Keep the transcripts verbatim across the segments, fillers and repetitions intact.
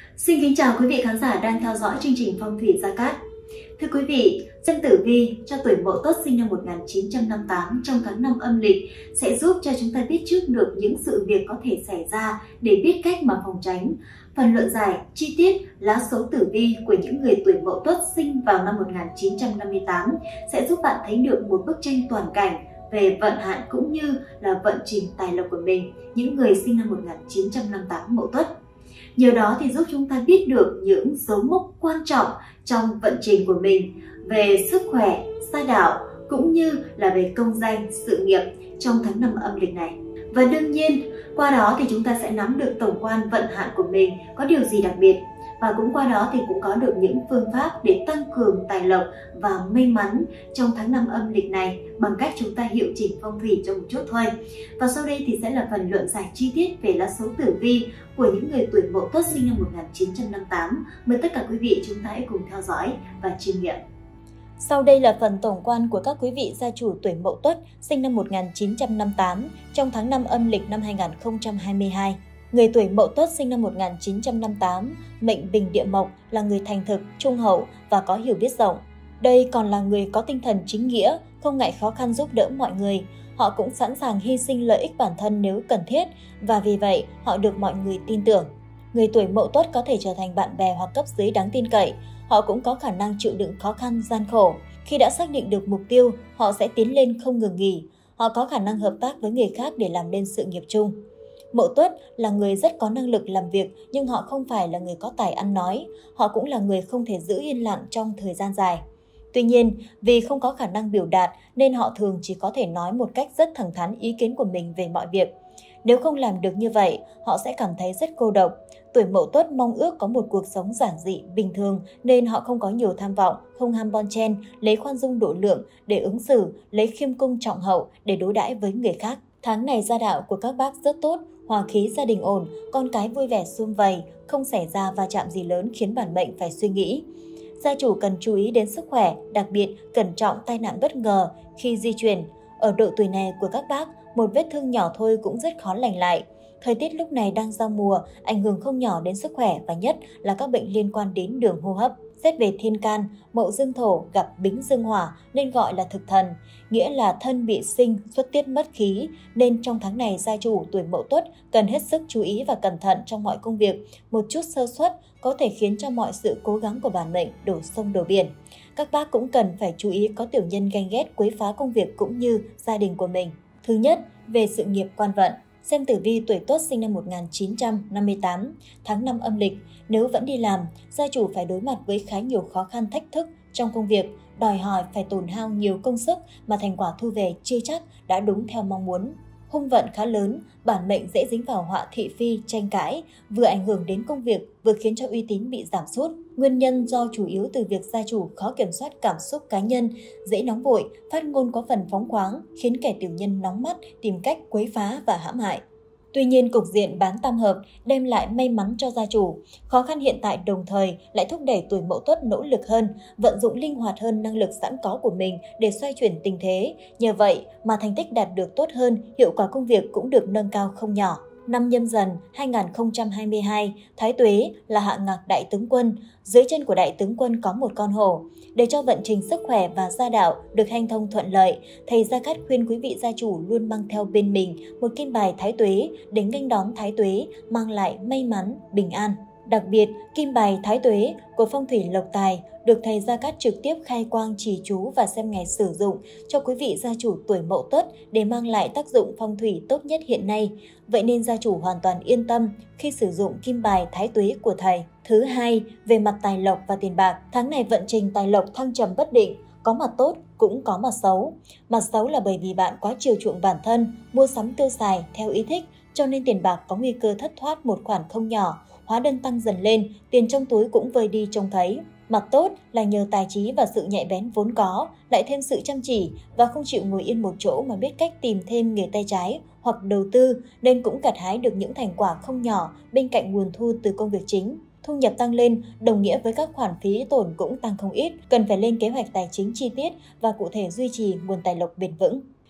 Xin kính chào quý vị khán giả đang theo dõi chương trình Phong thủy Gia Cát. Thưa quý vị, xem tử vi cho tuổi Mậu Tuất sinh năm một nghìn chín trăm năm mươi tám trong tháng năm âm lịch sẽ giúp cho chúng ta biết trước được những sự việc có thể xảy ra để biết cách mà phòng tránh. Phần luận giải chi tiết lá số tử vi của những người tuổi Mậu Tuất sinh vào năm một nghìn chín trăm năm mươi tám sẽ giúp bạn thấy được một bức tranh toàn cảnh về vận hạn cũng như là vận trình tài lộc của mình, những người sinh năm một nghìn chín trăm năm mươi tám Mậu Tuất. Nhờ đó thì giúp chúng ta biết được những dấu mốc quan trọng trong vận trình của mình về sức khỏe, gia đạo cũng như là về công danh, sự nghiệp trong tháng năm âm lịch này. Và đương nhiên, qua đó thì chúng ta sẽ nắm được tổng quan vận hạn của mình có điều gì đặc biệt. Và cũng qua đó thì cũng có được những phương pháp để tăng cường tài lộc và may mắn trong tháng năm âm lịch này bằng cách chúng ta hiệu chỉnh phong thủy cho một chút thôi. Và sau đây thì sẽ là phần luận giải chi tiết về lá số tử vi của những người tuổi Mậu Tuất sinh năm một nghìn chín trăm năm mươi tám. Mời tất cả quý vị chúng ta hãy cùng theo dõi và chiêm nghiệm. Sau đây là phần tổng quan của các quý vị gia chủ tuổi Mậu Tuất sinh năm một nghìn chín trăm năm mươi tám trong tháng năm âm lịch năm hai nghìn không trăm hai mươi hai. Người tuổi Mậu Tuất sinh năm một nghìn chín trăm năm mươi tám, mệnh Bình Địa Mộc, là người thành thực, trung hậu và có hiểu biết rộng. Đây còn là người có tinh thần chính nghĩa, không ngại khó khăn giúp đỡ mọi người. Họ cũng sẵn sàng hy sinh lợi ích bản thân nếu cần thiết và vì vậy họ được mọi người tin tưởng. Người tuổi Mậu Tuất có thể trở thành bạn bè hoặc cấp dưới đáng tin cậy. Họ cũng có khả năng chịu đựng khó khăn, gian khổ. Khi đã xác định được mục tiêu, họ sẽ tiến lên không ngừng nghỉ. Họ có khả năng hợp tác với người khác để làm nên sự nghiệp chung. Mậu Tuất là người rất có năng lực làm việc nhưng họ không phải là người có tài ăn nói. Họ cũng là người không thể giữ yên lặng trong thời gian dài. Tuy nhiên, vì không có khả năng biểu đạt nên họ thường chỉ có thể nói một cách rất thẳng thắn ý kiến của mình về mọi việc. Nếu không làm được như vậy, họ sẽ cảm thấy rất cô độc. Tuổi Mậu Tuất mong ước có một cuộc sống giản dị, bình thường nên họ không có nhiều tham vọng, không ham bon chen, lấy khoan dung độ lượng để ứng xử, lấy khiêm cung trọng hậu để đối đãi với người khác. Tháng này gia đạo của các bác rất tốt, hòa khí gia đình ổn, con cái vui vẻ sum vầy, không xảy ra va chạm gì lớn khiến bản mệnh phải suy nghĩ. Gia chủ cần chú ý đến sức khỏe, đặc biệt cẩn trọng tai nạn bất ngờ khi di chuyển. Ở độ tuổi này của các bác, một vết thương nhỏ thôi cũng rất khó lành lại. Thời tiết lúc này đang giao mùa, ảnh hưởng không nhỏ đến sức khỏe và nhất là các bệnh liên quan đến đường hô hấp. Xét về thiên can, Mậu dương thổ gặp Bính dương hỏa nên gọi là thực thần, nghĩa là thân bị sinh, xuất tiết mất khí, nên trong tháng này gia chủ tuổi Mậu Tuất cần hết sức chú ý và cẩn thận trong mọi công việc. Một chút sơ suất có thể khiến cho mọi sự cố gắng của bản mệnh đổ sông đổ biển. Các bác cũng cần phải chú ý có tiểu nhân ganh ghét quấy phá công việc cũng như gia đình của mình. Thứ nhất, về sự nghiệp quan vận. Xem tử vi tuổi Tuất sinh năm một nghìn chín trăm năm mươi tám, tháng năm âm lịch, nếu vẫn đi làm, gia chủ phải đối mặt với khá nhiều khó khăn thách thức trong công việc, đòi hỏi phải tổn hao nhiều công sức mà thành quả thu về chưa chắc đã đúng theo mong muốn. Hung vận khá lớn, bản mệnh dễ dính vào họa thị phi, tranh cãi, vừa ảnh hưởng đến công việc, vừa khiến cho uy tín bị giảm sút. Nguyên nhân do chủ yếu từ việc gia chủ khó kiểm soát cảm xúc cá nhân, dễ nóng vội, phát ngôn có phần phóng khoáng, khiến kẻ tiểu nhân nóng mắt tìm cách quấy phá và hãm hại. Tuy nhiên, cục diện bán tam hợp đem lại may mắn cho gia chủ. Khó khăn hiện tại đồng thời lại thúc đẩy tuổi Mậu Tuất nỗ lực hơn, vận dụng linh hoạt hơn năng lực sẵn có của mình để xoay chuyển tình thế. Nhờ vậy mà thành tích đạt được tốt hơn, hiệu quả công việc cũng được nâng cao không nhỏ. Năm Nhâm Dần hai nghìn không trăm hai mươi hai, Thái Tuế là hạ ngạc đại tướng quân. Dưới chân của đại tướng quân có một con hổ. Để cho vận trình sức khỏe và gia đạo được hanh thông thuận lợi, thầy Gia Cát khuyên quý vị gia chủ luôn mang theo bên mình một kim bài Thái Tuế để nghênh đón Thái Tuế, mang lại may mắn, bình an. Đặc biệt, kim bài Thái Tuế của phong thủy lộc tài được thầy Gia Cát trực tiếp khai quang chỉ chú và xem ngày sử dụng cho quý vị gia chủ tuổi Mậu Tuất để mang lại tác dụng phong thủy tốt nhất hiện nay. Vậy nên gia chủ hoàn toàn yên tâm khi sử dụng kim bài Thái Tuế của thầy. Thứ hai, về mặt tài lộc và tiền bạc, tháng này vận trình tài lộc thăng trầm bất định, có mặt tốt cũng có mặt xấu. Mặt xấu là bởi vì bạn quá chiều chuộng bản thân, mua sắm tiêu xài theo ý thích, cho nên tiền bạc có nguy cơ thất thoát một khoản không nhỏ. Hóa đơn tăng dần lên, tiền trong túi cũng vơi đi trông thấy. Mặt tốt là nhờ tài trí và sự nhạy bén vốn có, lại thêm sự chăm chỉ và không chịu ngồi yên một chỗ mà biết cách tìm thêm nghề tay trái hoặc đầu tư, nên cũng gặt hái được những thành quả không nhỏ bên cạnh nguồn thu từ công việc chính. Thu nhập tăng lên đồng nghĩa với các khoản phí tổn cũng tăng không ít, cần phải lên kế hoạch tài chính chi tiết và cụ thể duy trì nguồn tài lộc bền vững.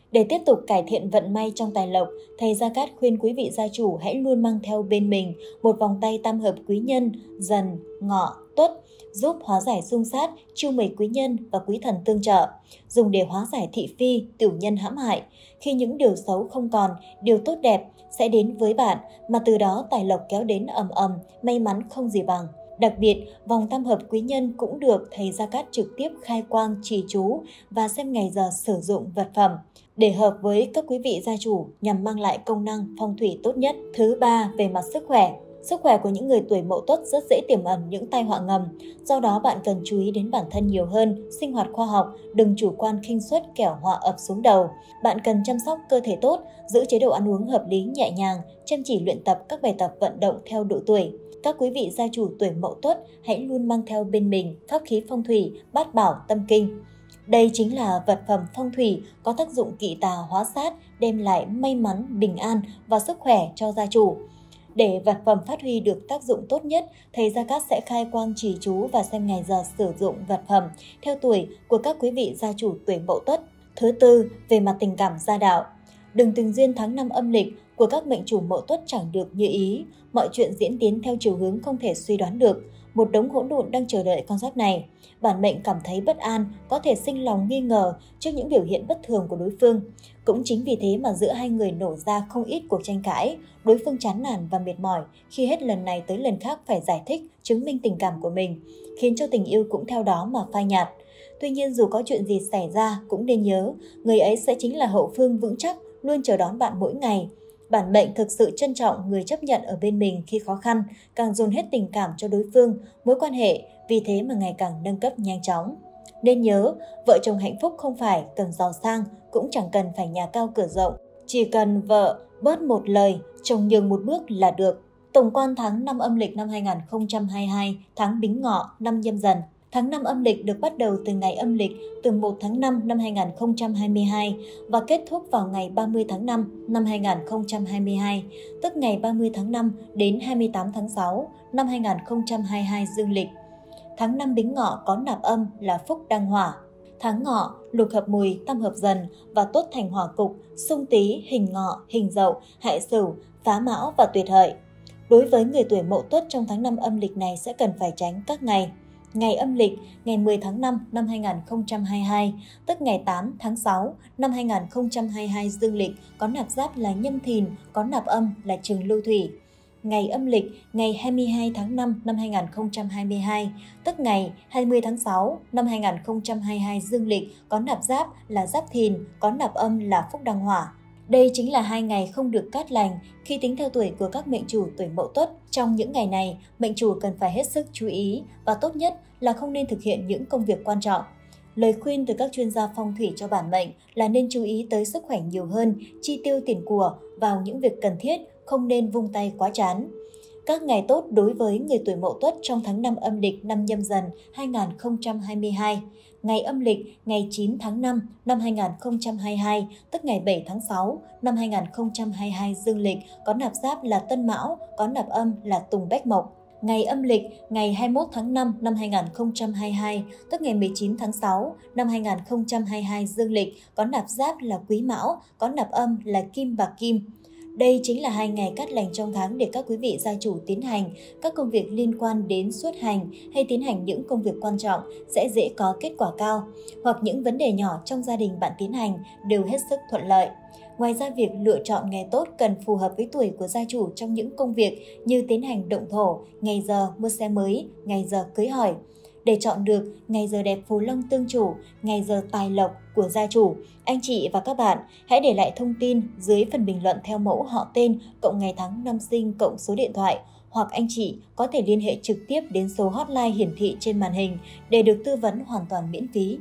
Để tiếp tục cải thiện vận may trong tài lộc, thầy Gia Cát khuyên quý vị gia chủ hãy luôn mang theo bên mình một vòng tay tam hợp quý nhân, Dần, Ngọ, Tuất, giúp hóa giải xung sát, chiêu mời quý nhân và quý thần tương trợ, dùng để hóa giải thị phi, tiểu nhân hãm hại. Khi những điều xấu không còn, điều tốt đẹp sẽ đến với bạn, mà từ đó tài lộc kéo đến ầm ầm, may mắn không gì bằng. Đặc biệt, vòng tam hợp quý nhân cũng được thầy Gia Cát trực tiếp khai quang trì chú và xem ngày giờ sử dụng vật phẩm để hợp với các quý vị gia chủ nhằm mang lại công năng phong thủy tốt nhất. Thứ ba, về mặt sức khỏe. Sức khỏe của những người tuổi Mậu Tuất rất dễ tiềm ẩn những tai họa ngầm. Do đó bạn cần chú ý đến bản thân nhiều hơn, sinh hoạt khoa học, đừng chủ quan khinh suất kẻo họa ập xuống đầu. Bạn cần chăm sóc cơ thể tốt, giữ chế độ ăn uống hợp lý nhẹ nhàng, chăm chỉ luyện tập các bài tập vận động theo độ tuổi. Các quý vị gia chủ tuổi Mậu Tuất hãy luôn mang theo bên mình pháp khí phong thủy Bát Bảo Tâm Kinh. Đây chính là vật phẩm phong thủy có tác dụng kỵ tà hóa sát, đem lại may mắn, bình an và sức khỏe cho gia chủ. Để vật phẩm phát huy được tác dụng tốt nhất, thầy Gia Cát sẽ khai quang trì chú và xem ngày giờ sử dụng vật phẩm theo tuổi của các quý vị gia chủ tuổi Mậu Tuất. Thứ tư, về mặt tình cảm gia đạo. Đường tình duyên tháng năm âm lịch của các mệnh chủ Mậu Tuất chẳng được như ý, mọi chuyện diễn tiến theo chiều hướng không thể suy đoán được. Một đống hỗn độn đang chờ đợi con giáp này. Bản mệnh cảm thấy bất an, có thể sinh lòng nghi ngờ trước những biểu hiện bất thường của đối phương. Cũng chính vì thế mà giữa hai người nổ ra không ít cuộc tranh cãi, đối phương chán nản và mệt mỏi khi hết lần này tới lần khác phải giải thích, chứng minh tình cảm của mình, khiến cho tình yêu cũng theo đó mà phai nhạt. Tuy nhiên dù có chuyện gì xảy ra cũng nên nhớ, người ấy sẽ chính là hậu phương vững chắc, luôn chờ đón bạn mỗi ngày. Bản mệnh thực sự trân trọng người chấp nhận ở bên mình khi khó khăn, càng dồn hết tình cảm cho đối phương, mối quan hệ vì thế mà ngày càng nâng cấp nhanh chóng. Nên nhớ, vợ chồng hạnh phúc không phải cần giàu sang, cũng chẳng cần phải nhà cao cửa rộng. Chỉ cần vợ bớt một lời, chồng nhường một bước là được. Tổng quan tháng năm âm lịch năm hai nghìn không trăm hai mươi hai, tháng Bính Ngọ, năm Nhâm Dần. Tháng năm âm lịch được bắt đầu từ ngày âm lịch từ một tháng năm năm hai nghìn không trăm hai mươi hai và kết thúc vào ngày ba mươi tháng năm năm hai nghìn không trăm hai mươi hai, tức ngày ba mươi tháng năm đến hai mươi tám tháng sáu năm hai nghìn không trăm hai mươi hai dương lịch. Tháng năm Bính Ngọ có nạp âm là Phúc Đăng Hỏa. Tháng Ngọ, lục hợp Mùi, tam hợp Dần và tốt thành hỏa cục, xung Tý, hình Ngọ, hình Dậu, hại Sửu, phá Mão và tuyệt hợi. Đối với người tuổi Mậu Tuất trong tháng năm âm lịch này sẽ cần phải tránh các ngày. Ngày âm lịch, ngày mười tháng năm năm hai nghìn không trăm hai mươi hai, tức ngày tám tháng sáu năm hai nghìn không trăm hai mươi hai dương lịch có nạp giáp là Nhâm Thìn, có nạp âm là Trường Lưu Thủy. Ngày âm lịch, ngày hai mươi hai tháng năm năm hai nghìn không trăm hai mươi hai, tức ngày hai mươi tháng sáu năm hai nghìn không trăm hai mươi hai dương lịch có nạp giáp là Giáp Thìn, có nạp âm là Phúc Đăng Hỏa. Đây chính là hai ngày không được cát lành khi tính theo tuổi của các mệnh chủ tuổi Mậu Tuất. Trong những ngày này, mệnh chủ cần phải hết sức chú ý và tốt nhất là không nên thực hiện những công việc quan trọng. Lời khuyên từ các chuyên gia phong thủy cho bản mệnh là nên chú ý tới sức khỏe nhiều hơn, chi tiêu tiền của vào những việc cần thiết, không nên vung tay quá chán. Các ngày tốt đối với người tuổi Mậu Tuất trong tháng năm âm lịch năm Nhâm Dần hai nghìn không trăm hai mươi hai. Ngày âm lịch ngày chín tháng năm năm hai nghìn không trăm hai mươi hai, tức ngày bảy tháng sáu năm hai nghìn không trăm hai mươi hai dương lịch có nạp giáp là Tân Mão, có nạp âm là Tùng Bách Mộc. Ngày âm lịch ngày hai mươi mốt tháng năm năm hai nghìn không trăm hai mươi hai, tức ngày mười chín tháng sáu năm hai nghìn không trăm hai mươi hai dương lịch có nạp giáp là Quý Mão, có nạp âm là Kim Bạc Kim. Đây chính là hai ngày cát lành trong tháng để các quý vị gia chủ tiến hành các công việc liên quan đến xuất hành hay tiến hành những công việc quan trọng sẽ dễ có kết quả cao, hoặc những vấn đề nhỏ trong gia đình bạn tiến hành đều hết sức thuận lợi. Ngoài ra, việc lựa chọn ngày tốt cần phù hợp với tuổi của gia chủ trong những công việc như tiến hành động thổ, ngày giờ mua xe mới, ngày giờ cưới hỏi. Để chọn được ngày giờ đẹp phù long tương chủ, ngày giờ tài lộc của gia chủ, anh chị và các bạn hãy để lại thông tin dưới phần bình luận theo mẫu họ tên, cộng ngày tháng năm sinh, cộng số điện thoại, hoặc anh chị có thể liên hệ trực tiếp đến số hotline hiển thị trên màn hình để được tư vấn hoàn toàn miễn phí.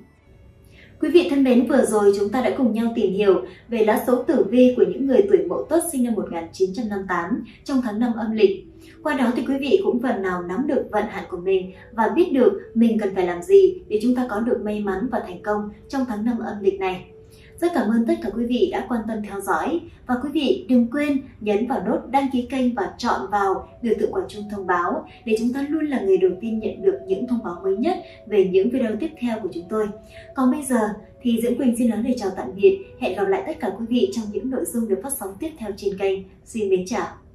Quý vị thân mến, vừa rồi chúng ta đã cùng nhau tìm hiểu về lá số tử vi của những người tuổi Mậu Tuất sinh năm một nghìn chín trăm năm mươi tám trong tháng năm âm lịch. Qua đó thì quý vị cũng phần nào nắm được vận hạn của mình và biết được mình cần phải làm gì để chúng ta có được may mắn và thành công trong tháng năm âm lịch này. Rất cảm ơn tất cả quý vị đã quan tâm theo dõi. Và quý vị đừng quên nhấn vào nút đăng ký kênh và chọn vào biểu tượng quả chuông thông báo để chúng ta luôn là người đầu tiên nhận được những thông báo mới nhất về những video tiếp theo của chúng tôi. Còn bây giờ thì Diễm Quỳnh xin nói lời chào tạm biệt. Hẹn gặp lại tất cả quý vị trong những nội dung được phát sóng tiếp theo trên kênh. Xin mến chào.